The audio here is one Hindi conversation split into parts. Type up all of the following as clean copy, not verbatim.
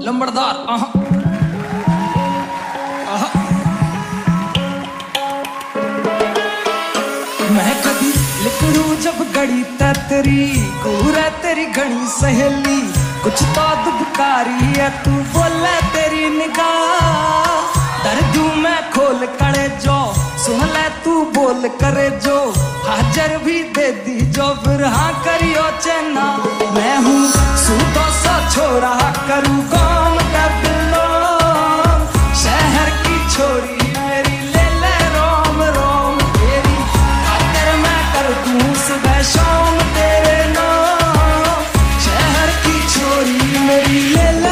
लंबड़दार मैं कभी लिखूं जब गड़ी तेरी पूरा तेरी घनी सहेली कुछ तो दुबकारी है तू बोले तेरी निगाह डर दूं मैं खोल करे जो सुन ले तू बोल करे जो हाजर भी दे दी जो फिर हाँ करियो चेना मैं हूँ सूदो सा छोरा करूँ कौन का बिलो शहर की छोरी मेरी ले ले रोम रोम तेरी खातिर मैं कर दूँ सुबह शाम तेरे नाम शहर की छोरी मेरी ले ले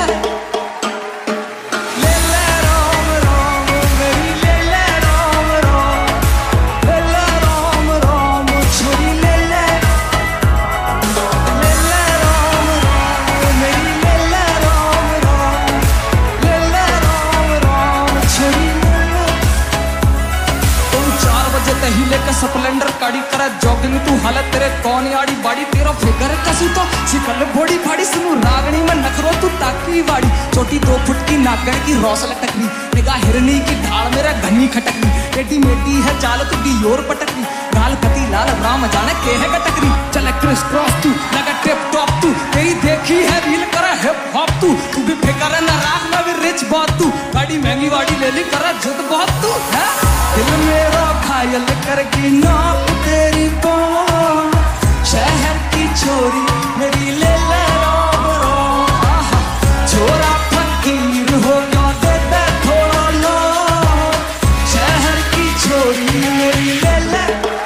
स्प्लेंडर गाड़ी करे जॉगिंग तू हालत तेरे कौन याड़ी बाड़ी तेरा फिगर कसू तो सिकल बॉडी फाड़ी सुनू रागनी में नखरो तू ताकी वाड़ी छोटी 2 फुट की नागण की रौस लटकनी निगाह हिरनी की ढाल मेरा घनी खटकनी टेढ़ी मेढ़ी है चाल तू दी और पटकनी गाल कती लाल राम जाने के है गटकनी चले क्रिस क्रॉस तू लगा टिप टॉप तू तेरी देखी है रील करे हिप हॉप तू भी फिकर ना राख में भी रिच बहुत तू गाड़ी महंगी वाड़ी ले ली करे जिद बहुत तू है दिल मेरा घायल करके नाप तेरी बात शहर की छोरी मेरी ले ले रोम रोम छोरा फकीर हो गया दे दे थोड़ा लो शहर की छोरी मेरी ले ले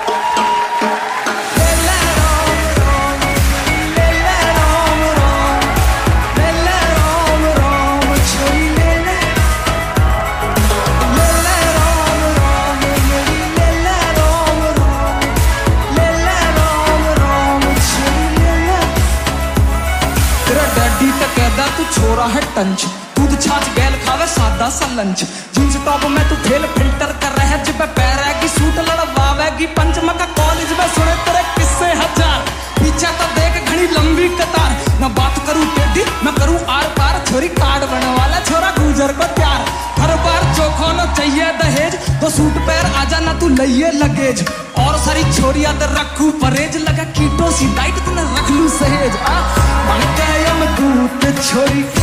तू छोरा है टंच दूध छाछ गैल खावे सादा सा लंच जींस टॉप में तू फेल फिल्टर कर रहा है जिब पैरेगी सूट लड़वावेगी पंच मका कॉलेज में सुने तेरे किस्से हजार पीछे तो देख घनी लंबी कतार मैं बात करूं टेढ़ी मैं करूं आर पार छोरी कार्ड बने वाला छोरा गुजर को प्यार हर बार चोखो न चाहिए दहेज तो सूट पैर आजा ना तू लइए लगेज और सारी छोरिया ते रखू परहेज लगा कीटो सी डाइट तने रख लू सहेज बन के यम दूत छोरी